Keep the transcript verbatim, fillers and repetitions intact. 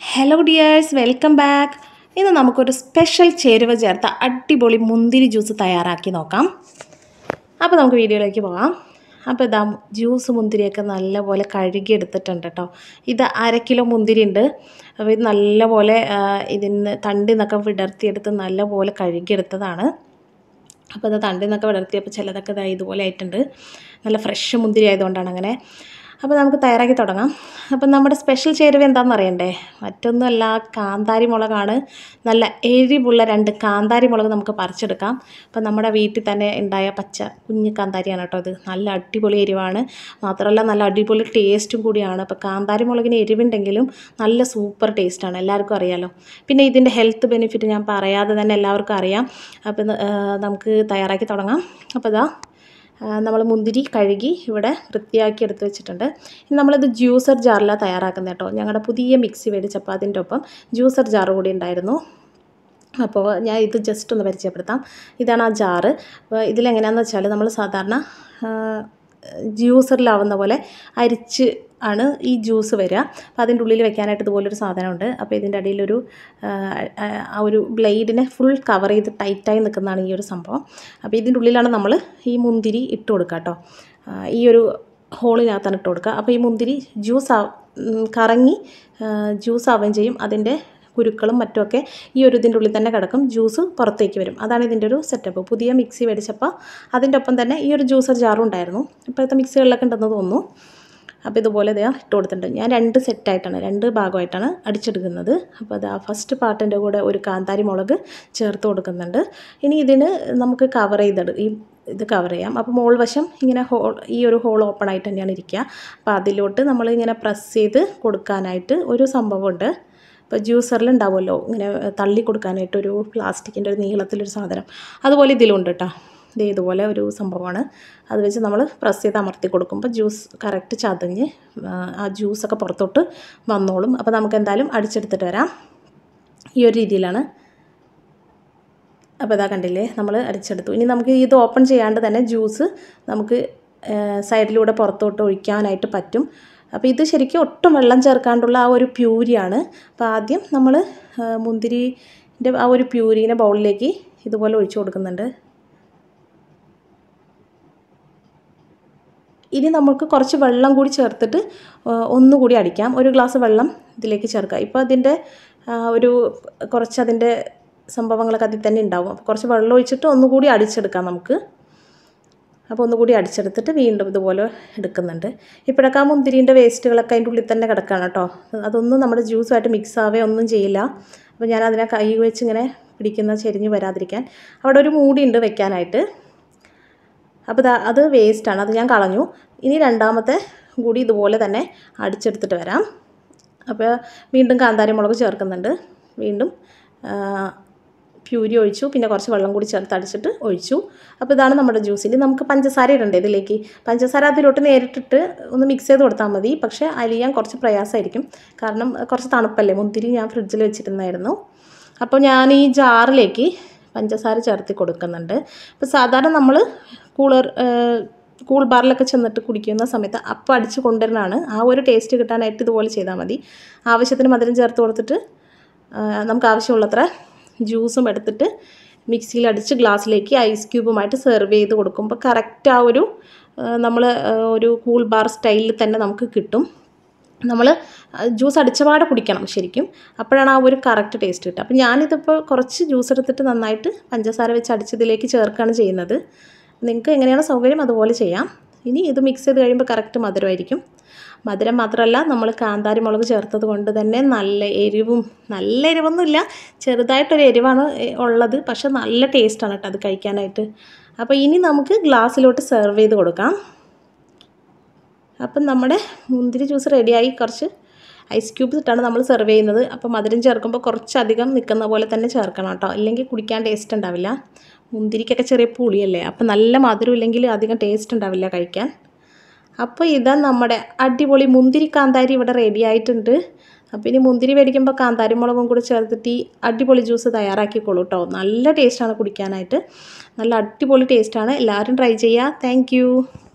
Hello dears, welcome back. ഇന്ന് നമുക്കൊരു special ചേരുവ ചേർത്ത അടിപൊളി മുന്തിരി ജ്യൂസ് തയ്യാറാക്കി നോക്കാം. അപ്പോൾ നമുക്ക് വീഡിയോയിലേക്ക് പോകാം. അപ്പോൾ ഇതാ ജ്യൂസ് മുന്തിരിയൊക്കെ നല്ലപോലെ കഴുകി എടുത്തിട്ടുണ്ട് കേട്ടോ. ഇത് അര കിലോ മുന്തിരി ഉണ്ട്. അപ്പോൾ ഇത് നല്ലപോലെ ഇതിന് തണ്ടിൽ നിന്നൊക്കെ വിടർത്തിയെടുത്ത് നല്ലപോലെ കഴുകിയെടുത്തതാണ്. അപ്പോൾ ഇത് തണ്ടിൽ നിന്നൊക്കെ വിടർത്തിയപ്പോൾ ചിലതൊക്കെ ഇതാ ഇതുപോലെ ആയിട്ടുണ്ട്. നല്ല ഫ്രഷ് മുന്തിരി ആയതുകൊണ്ടാണ് അങ്ങനെ. അപ്പോൾ നമുക്ക് തയ്യാറാക്കി തുടങ്ങാം. അപ്പം നമ്മുടെ സ്പെഷ്യൽ ചേരുവ എന്താണെന്ന് അറിയണ്ടേ? മറ്റൊന്നുമല്ല, കാന്താരി മുളകാണ്. നല്ല എരിവുള്ള രണ്ട് കാന്താരി മുളക് നമുക്ക് പറിച്ചെടുക്കാം. അപ്പം നമ്മുടെ വീട്ടിൽ തന്നെ ഉണ്ടായ പച്ച കുഞ്ഞ് കാന്താരിയാണ് കേട്ടോ ഇത്. നല്ല അടിപൊളി എരിവാണ്, മാത്രമല്ല നല്ല അടിപൊളി ടേസ്റ്റും കൂടിയാണ്. അപ്പോൾ കാന്താരി മുളകിന് എരിവുണ്ടെങ്കിലും നല്ല സൂപ്പർ ടേസ്റ്റാണ്, എല്ലാവർക്കും അറിയാമല്ലോ. പിന്നെ ഇതിൻ്റെ ഹെൽത്ത് ബെനിഫിറ്റ് ഞാൻ പറയാതെ തന്നെ എല്ലാവർക്കും അറിയാം. അപ്പം നമുക്ക് തയ്യാറാക്കി തുടങ്ങാം. അപ്പോൾ ഇതാ നമ്മൾ മുന്തിരി കഴുകി ഇവിടെ വൃത്തിയാക്കി എടുത്ത് വെച്ചിട്ടുണ്ട്. ഇനി നമ്മളിത് ജ്യൂസർ ജാറിലാണ് തയ്യാറാക്കുന്നത് കേട്ടോ. ഞങ്ങളുടെ പുതിയ മിക്സി മേടിച്ചപ്പോൾ അതിൻ്റെ ഒപ്പം ജ്യൂസർ ജാർ കൂടി ഉണ്ടായിരുന്നു. അപ്പോൾ ഞാൻ ഇത് ജസ്റ്റ് ഒന്ന് പരിചയപ്പെടുത്താം. ഇതാണ് ആ ജാറ്. അപ്പോൾ ഇതിലെങ്ങനെയാണെന്ന് വെച്ചാൽ നമ്മൾ സാധാരണ ജ്യൂസറിലാവുന്ന പോലെ അരിച്ച് ആണ് ഈ ജ്യൂസ് വരിക. അപ്പോൾ അതിൻ്റെ ഉള്ളിൽ വെക്കാനായിട്ട് ഇതുപോലൊരു സാധനമുണ്ട്. അപ്പോൾ ഇതിൻ്റെ അടിയിലൊരു ആ ഒരു ബ്ലേഡിനെ ഫുൾ കവർ ചെയ്ത് ടൈറ്റായി നിൽക്കുന്നതാണ് ഈ ഒരു സംഭവം. അപ്പോൾ ഇതിൻ്റെ ഉള്ളിലാണ് നമ്മൾ ഈ മുന്തിരി ഇട്ട് കൊടുക്കുക കേട്ടോ. ഈ ഒരു ഹോളിനകത്താണ് ഇട്ട് കൊടുക്കുക. അപ്പോൾ ഈ മുന്തിരി ജ്യൂസ് കറങ്ങി ജ്യൂസ് ആവുകയും ചെയ്യും. അതിൻ്റെ കുരുക്കളും മറ്റുമൊക്കെ ഈ ഒരു ഇതിൻ്റെ ഉള്ളിൽ തന്നെ കിടക്കും. ജ്യൂസ് പുറത്തേക്ക് വരും. അതാണ് ഇതിൻ്റെ ഒരു സെറ്റപ്പ്. പുതിയ മിക്സി മേടിച്ചപ്പോൾ അതിൻ്റെ ഒപ്പം തന്നെ ഈ ഒരു ജ്യൂസർ ജാറും ഉണ്ടായിരുന്നു. ഇപ്പോഴത്തെ മിക്സികളിലൊക്കെ ഉണ്ടെന്ന് തോന്നുന്നു. അപ്പോൾ ഇതുപോലെ ഇതാ ഇട്ട് കൊടുത്തിട്ടുണ്ട്. ഞാൻ രണ്ട് സെറ്റായിട്ടാണ് രണ്ട് ഭാഗമായിട്ടാണ് അടിച്ചെടുക്കുന്നത്. അപ്പോൾ അത് ആ ഫസ്റ്റ് പാർട്ടിൻ്റെ കൂടെ ഒരു കാന്താരി മുളക് ചേർത്ത് കൊടുക്കുന്നുണ്ട്. ഇനി ഇതിന് നമുക്ക് കവർ ചെയ്തെടു ഈ ഇത് കവർ ചെയ്യാം. അപ്പോൾ മോൾ വശം ഇങ്ങനെ ഹോൾ ഈ ഒരു ഹോൾ ഓപ്പൺ ആയിട്ട് തന്നെയാണ് ഇരിക്കുക. അപ്പോൾ അതിലോട്ട് നമ്മളിങ്ങനെ പ്രസ് ചെയ്ത് കൊടുക്കാനായിട്ട് ഒരു സംഭവമുണ്ട്. ഇപ്പോൾ ജ്യൂസറിൽ ഉണ്ടാവുമല്ലോ ഇങ്ങനെ തള്ളി കൊടുക്കാനായിട്ടൊരു പ്ലാസ്റ്റിക്കിൻ്റെ ഒരു നീളത്തിലൊരു സാധനം, അതുപോലെ ഇതിലുണ്ട് കേട്ടോ. ഇത് ഇതുപോലെ ഒരു സംഭവമാണ്. അത് വെച്ച് നമ്മൾ പ്രസ് ചെയ്ത് അമർത്തി കൊടുക്കുമ്പോൾ ജ്യൂസ് കറക്റ്റ് ചതഞ്ഞ് ആ ജ്യൂസൊക്കെ പുറത്തോട്ട് വന്നോളും. അപ്പോൾ നമുക്ക് എന്തായാലും അടിച്ചെടുത്തിട്ട് വരാം. ഈ ഒരു രീതിയിലാണ്. അപ്പോൾ ഇതാ കണ്ടില്ലേ, നമ്മൾ അടിച്ചെടുത്തു. ഇനി നമുക്ക് ഇത് ഓപ്പൺ ചെയ്യാണ്ട് തന്നെ ജ്യൂസ് നമുക്ക് സൈഡിലൂടെ പുറത്തോട്ട് ഒഴിക്കാനായിട്ട് പറ്റും. അപ്പോൾ ഇത് ശരിക്കും ഒട്ടും വെള്ളം ചേർക്കാണ്ടുള്ള ആ ഒരു പ്യൂരിയാണ്. അപ്പോൾ ആദ്യം നമ്മൾ മുന്തിരിൻ്റെ ആ ഒരു പ്യൂരീനെ ബൗളിലേക്ക് ഇതുപോലെ ഒഴിച്ചു കൊടുക്കുന്നുണ്ട്. ഇനി നമുക്ക് കുറച്ച് വെള്ളം കൂടി ചേർത്തിട്ട് ഒന്നുകൂടി അടിക്കാം. ഒരു ഗ്ലാസ് വെള്ളം ഇതിലേക്ക് ചേർക്കുക. ഇപ്പോൾ അതിൻ്റെ ഒരു കുറച്ച് അതിൻ്റെ സംഭവങ്ങളൊക്കെ അതിൽ തന്നെ ഉണ്ടാവും. അപ്പോൾ കുറച്ച് വെള്ളം ഒഴിച്ചിട്ട് ഒന്നുകൂടി അടിച്ചെടുക്കാം നമുക്ക്. അപ്പോൾ ഒന്നുകൂടി അടിച്ചെടുത്തിട്ട് വീണ്ടും ഇതുപോലെ എടുക്കുന്നുണ്ട്. ഇപ്പോഴൊക്കെ ആ മുന്തിരിൻ്റെ വേസ്റ്റുകളൊക്കെ അതിൻ്റെ ഉള്ളിൽ തന്നെ കിടക്കുകയാണ് കേട്ടോ. അതൊന്നും നമ്മുടെ ജ്യൂസുമായിട്ട് മിക്സ് ആവുകയോ ഒന്നും ചെയ്യില്ല. അപ്പോൾ ഞാൻ അതിനെ കൈ വെച്ച് ഇങ്ങനെ പിടിക്കുന്ന ചെരിഞ്ഞ് വരാതിരിക്കാൻ അവിടെ ഒരു മൂടിയുണ്ട് വെക്കാനായിട്ട്. അപ്പോൾ അത് വേസ്റ്റാണ്, അത് ഞാൻ കളഞ്ഞു. ഇനി രണ്ടാമത്തെ കൂടി ഇതുപോലെ തന്നെ അടിച്ചെടുത്തിട്ട് വരാം. അപ്പോൾ വീണ്ടും കാന്താരി മുളക് ചേർക്കുന്നുണ്ട്. വീണ്ടും പ്യൂരി ഒഴിച്ചു, പിന്നെ കുറച്ച് വെള്ളം കൂടി ചേർത്ത് അടിച്ചിട്ട് ഒഴിച്ചു. അപ്പോൾ ഇതാണ് നമ്മുടെ ജ്യൂസ്. ഇനി നമുക്ക് പഞ്ചസാര ഇടണ്ടേ ഇതിലേക്ക്. പഞ്ചസാര അതിലോട്ട് നേരിട്ടിട്ട് ഒന്ന് മിക്സ് ചെയ്ത് കൊടുത്താൽ മതി. പക്ഷേ അലിയാൻ കുറച്ച് പ്രയാസമായിരിക്കും, കാരണം കുറച്ച് തണുപ്പല്ലേ. മുന്തിരി ഞാൻ ഫ്രിഡ്ജിൽ വെച്ചിരുന്നായിരുന്നു. അപ്പോൾ ഞാൻ ഈ ജാറിലേക്ക് പഞ്ചസാര ചേർത്തി കൊടുക്കുന്നുണ്ട്. അപ്പോൾ സാധാരണ നമ്മൾ കൂളർ കൂൾ ബാറിലൊക്കെ ചെന്നിട്ട് കുടിക്കുന്ന സമയത്ത് അപ്പം അടിച്ച് കൊണ്ടുവരുന്നതാണ്. ആ ഒരു ടേസ്റ്റ് കിട്ടാനായിട്ട് ഇതുപോലെ ചെയ്താൽ മതി. ആവശ്യത്തിന് മധുരം ചേർത്ത് കൊടുത്തിട്ട് നമുക്ക് ആവശ്യമുള്ളത്ര ജ്യൂസും എടുത്തിട്ട് മിക്സിയിൽ അടിച്ച് ഗ്ലാസ്സിലേക്ക് ഐസ് ക്യൂബുമായിട്ട് സെർവ് ചെയ്ത് കൊടുക്കുമ്പോൾ കറക്റ്റ് ആ ഒരു നമ്മൾ ഒരു കൂൾ ബാർ സ്റ്റൈലിൽ തന്നെ നമുക്ക് കിട്ടും. നമ്മൾ ജ്യൂസ് അടിച്ചപാടെ കുടിക്കണം ശരിക്കും, അപ്പോഴാണ് ആ ഒരു കറക്റ്റ് ടേസ്റ്റ് കിട്ടുക. അപ്പോൾ ഞാനിതിപ്പോൾ കുറച്ച് ജ്യൂസ് എടുത്തിട്ട് നന്നായിട്ട് പഞ്ചസാര വെച്ച് അടിച്ചതിലേക്ക് ചേർക്കുകയാണ് ചെയ്യുന്നത്. നിങ്ങൾക്ക് എങ്ങനെയാണ് സൗകര്യം അതുപോലെ ചെയ്യാം. ഇനി ഇത് മിക്സ് ചെയ്ത് കഴിയുമ്പോൾ കറക്റ്റ് മധുരമായിരിക്കും. മധുരം മാത്രമല്ല, നമ്മൾ കാന്താരി മുളക് ചേർത്തത് കൊണ്ട് തന്നെ നല്ല എരിവും, നല്ല എരിവൊന്നുമില്ല, ചെറുതായിട്ടൊരു എരിവാണ് ഉള്ളത്, പക്ഷെ നല്ല ടേസ്റ്റാണ് കേട്ടോ അത് കഴിക്കാനായിട്ട്. അപ്പോൾ ഇനി നമുക്ക് ഗ്ലാസ്സിലോട്ട് സെർവ് ചെയ്ത് കൊടുക്കാം. അപ്പം നമ്മുടെ മുന്തിരി ജ്യൂസ് റെഡിയായി. കുറച്ച് ഐസ് ക്യൂബ്സ് ഇട്ടാണ് നമ്മൾ സെർവ് ചെയ്യുന്നത്. അപ്പോൾ മധുരം ചേർക്കുമ്പോൾ കുറച്ചധികം നിൽക്കുന്ന പോലെ തന്നെ ചേർക്കണം കേട്ടോ, ഇല്ലെങ്കിൽ കുടിക്കാൻ ടേസ്റ്റ് ഉണ്ടാവില്ല. മുന്തിരിക്കൊക്കെ ചെറിയ പുളിയല്ലേ, അപ്പോൾ നല്ല മധുരം ഇല്ലെങ്കിൽ അധികം ടേസ്റ്റ് ഉണ്ടാവില്ല കഴിക്കാൻ. അപ്പോൾ ഇതാ നമ്മുടെ അടിപൊളി മുന്തിരി കാന്താരി ഇവിടെ റെഡി ആയിട്ടുണ്ട്. അപ്പോൾ ഇനി മുന്തിരി മേടിക്കുമ്പോൾ കാന്താരി മുളകും കൂടി ചേർത്തിട്ട് ഈ അടിപൊളി ജ്യൂസ് തയ്യാറാക്കിക്കോളൂ കേട്ടോ. നല്ല ടേസ്റ്റാണ് കുടിക്കാനായിട്ട്, നല്ല അടിപൊളി ടേസ്റ്റാണ്. എല്ലാവരും ട്രൈ ചെയ്യുക. താങ്ക്